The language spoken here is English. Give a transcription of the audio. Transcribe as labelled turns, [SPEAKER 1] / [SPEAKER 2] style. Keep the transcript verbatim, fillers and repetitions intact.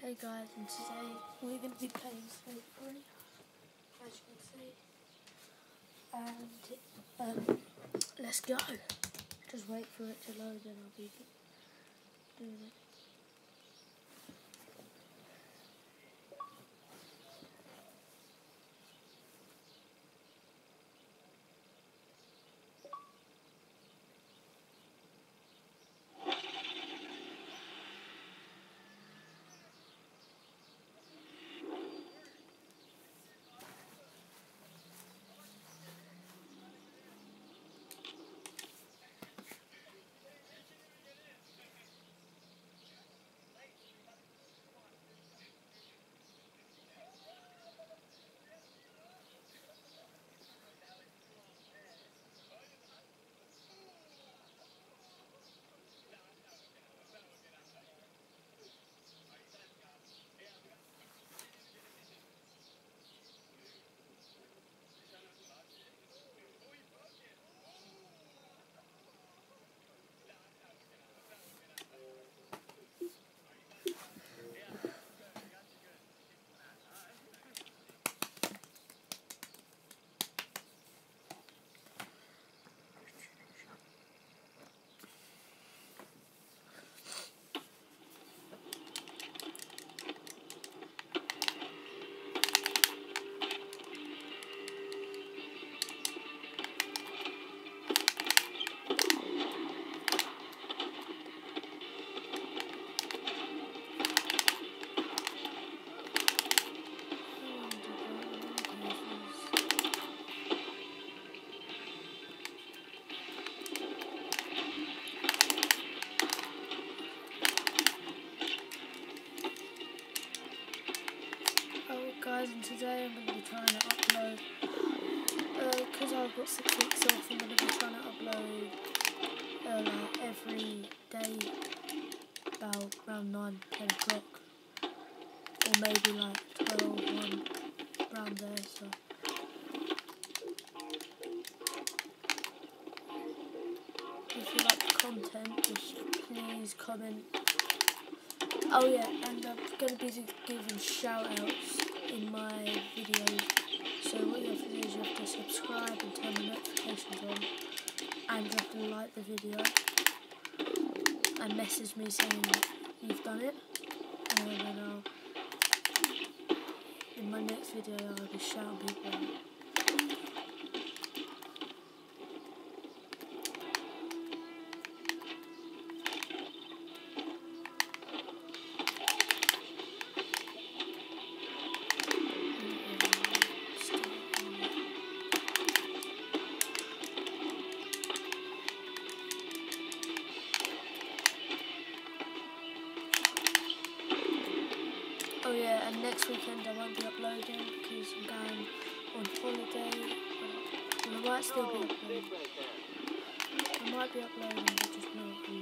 [SPEAKER 1] Hey guys, and today we're going to be playing Snake three, as you can see, and um, let's go. Just wait for it to load and I'll be doing it. Guys, and today I'm going to be trying to upload, because uh, I've got six weeks off, I'm going to be trying to upload uh, like every day about around nine, ten o'clock, or maybe like twelve, one, around there, so. If you like the content, just please comment. Oh yeah, and I'm going to be giving shout outs in my videos, so what you have to do is you have to subscribe and turn the notifications on, and you have to like the video and message me saying that you've done it, and then I'll, in my next video I'll be shouting people out. Oh yeah, and next weekend I won't be uploading because I'm going on holiday. Well, I might still be uploading. I might be uploading, but just not.